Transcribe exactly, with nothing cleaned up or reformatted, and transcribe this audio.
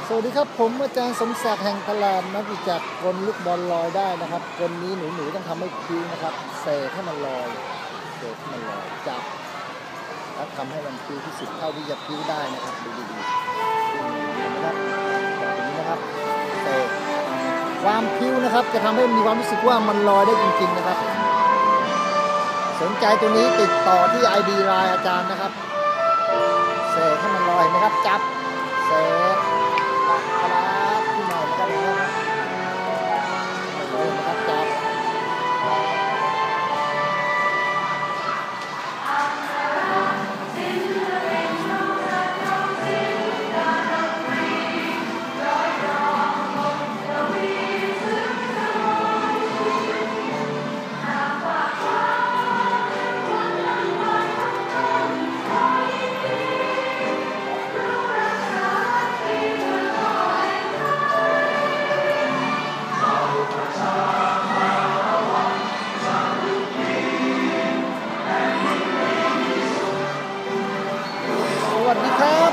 สวัสดีครับผมอาจารย์สมศักดิ์แห่งตลาดนักวิจักรกลลูกบอลลอยได้นะครับกลนี้หนูหนูต้องทำให้พิ้วนะครับเสกให้มันลอยเสกให้มันลอยจับแล้วทำให้มันพิ้วที่สุดเท่าที่จะพิ้วได้นะครับดูดีๆนะครับแบบนี้นะครับเสกความพิ้วนะครับจะทำให้มีความรู้สึกว่ามันลอยได้จริงๆนะครับสนใจตัวนี้ติดต่อที่ ไอ ดี ไลน์อาจารย์นะครับเสกให้มันลอยนะครับจับเสกครับที่ไหนนะครับเริ่มนะครับจับสวัสดีครับ